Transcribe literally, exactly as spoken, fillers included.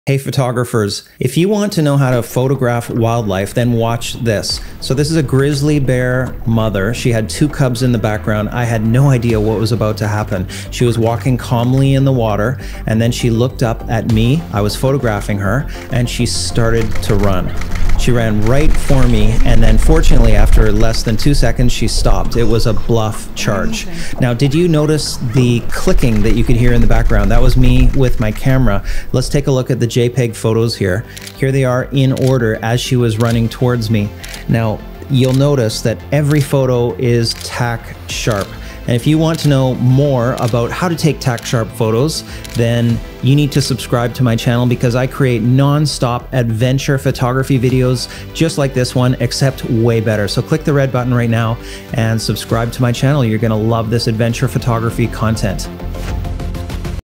Hey photographers, if you want to know how to photograph wildlife, then watch this. So this is a grizzly bear mother. She had two cubs in the background. I had no idea what was about to happen. She was walking calmly in the water, and then she looked up at me. I was photographing her, and she started to run. She ran right for me, and then fortunately after less than two seconds she stopped. It was a bluff charge. Now, did you notice the clicking that you could hear in the background? That was me with my camera. Let's take a look at the JPEG photos here. Here they are in order as she was running towards me. Now, you'll notice that every photo is tack sharp. And if you want to know more about how to take tack sharp photos, then you need to subscribe to my channel, because I create non-stop adventure photography videos just like this one, except way better. So click the red button right now and subscribe to my channel. You're gonna love this adventure photography content.